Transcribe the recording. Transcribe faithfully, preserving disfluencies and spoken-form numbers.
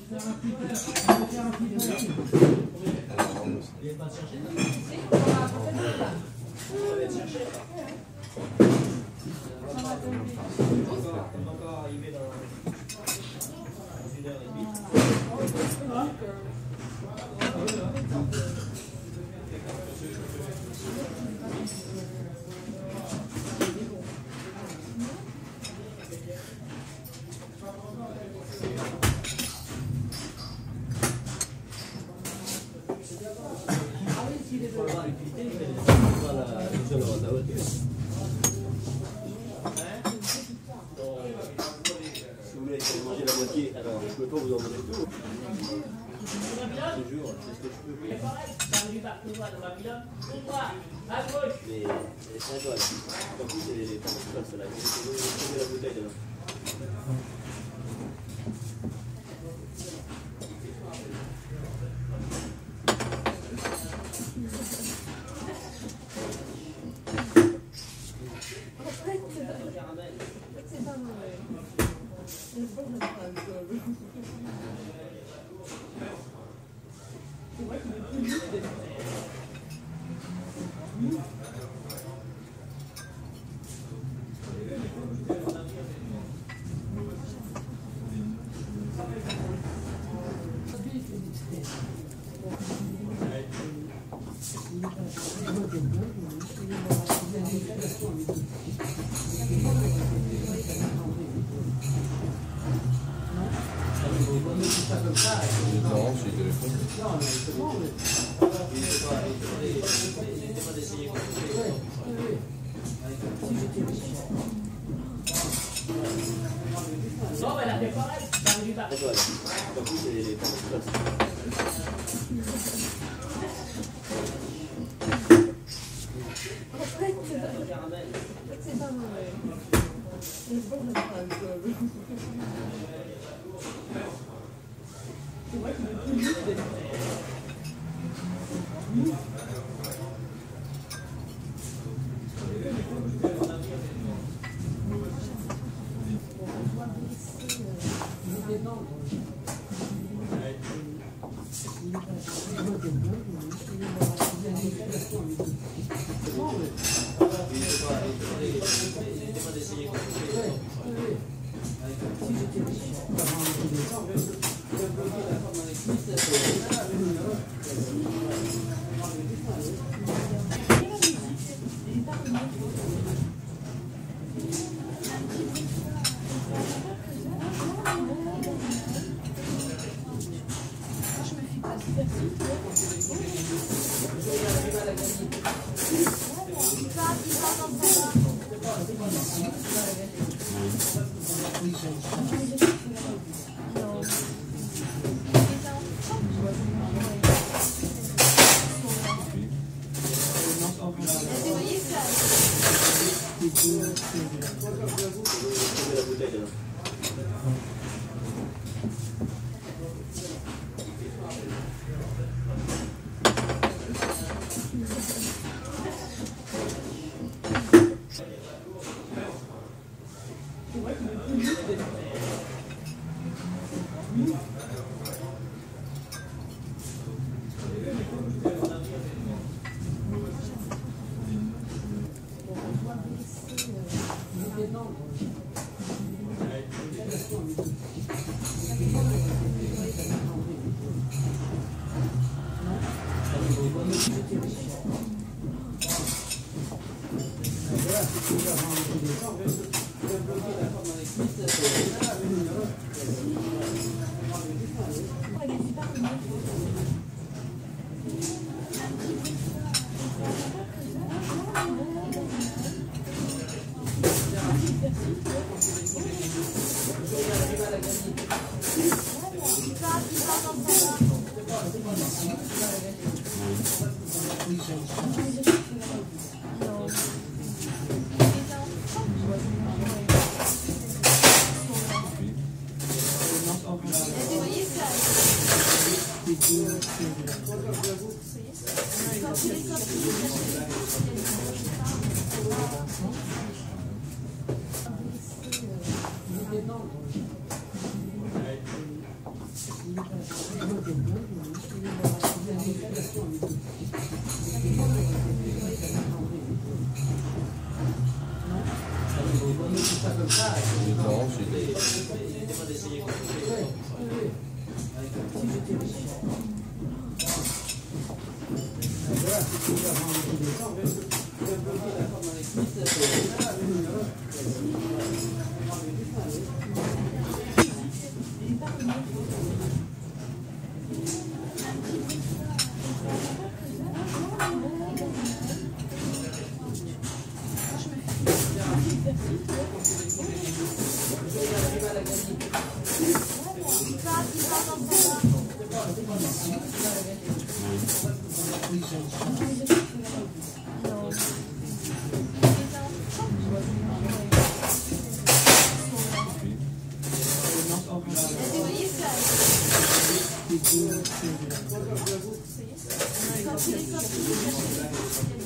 Manger la moitié, alors je ne peux pas vous en donner tout. Je te jure, c'est ce que je peux. Mais c'est un doigt. En plus, c'est pas comme ça, là. Il faut tomber la bouteille là. Non, c'est téléphone. Non, mais elle a fait pareil. En plus, c'est pas comme ça. C'est pas mauvais. C'est bon, ça prend un peu. C'est vrai que Non, ensuite. Vous voyez ça?